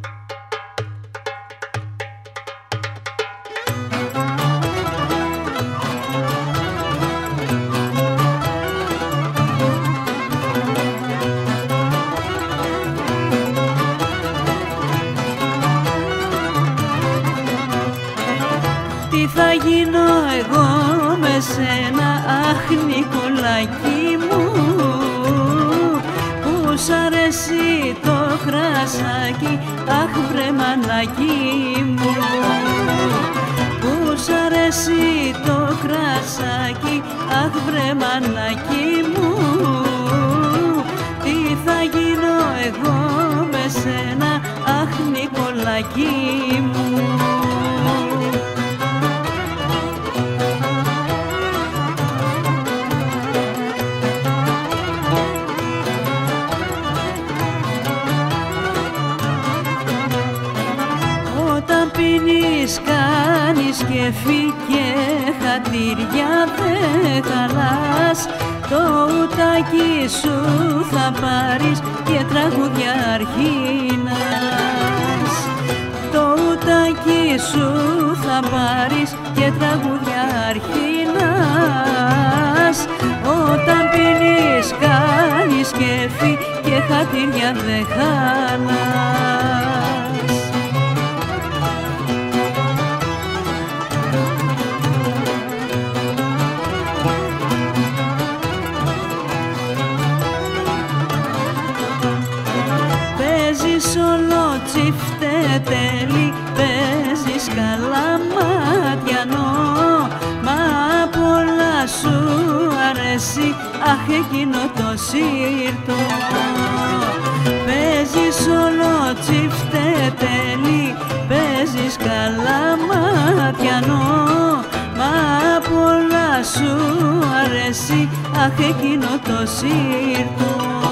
Τι θα γίνω εγώ με σένα, αχ Νικολάκη μου, που σ' αρέσει το κρασάκι, αχ βρε μανάκι μου, που σ' αρέσει το κρασάκι, αχ βρε μανάκι μου. Τι θα γίνω εγώ με σένα, αχ Νικολάκη μου. Πίνεις, κάνεις κέφι και χατήρια δεν χαλάς, το ουτάκι σου θα πάρεις και τραγούδια αρχίνας. Το ουτάκι σου θα πάρεις και τραγούδια αρχίνας. Όταν πίνεις, κάνεις κέφι και χατήρια δεν χαλάς. Παίζεις όλο τσιφτετέλι, παίζεις καλαματιανό, μα απ' όλα σου αρέσει, αχ εκείνο το σύρτο. Παίζεις όλο τσιφτετέλι, παίζεις καλαματιανό, μα απ' όλα σου αρέσει, αχ εκείνο το σύρτο.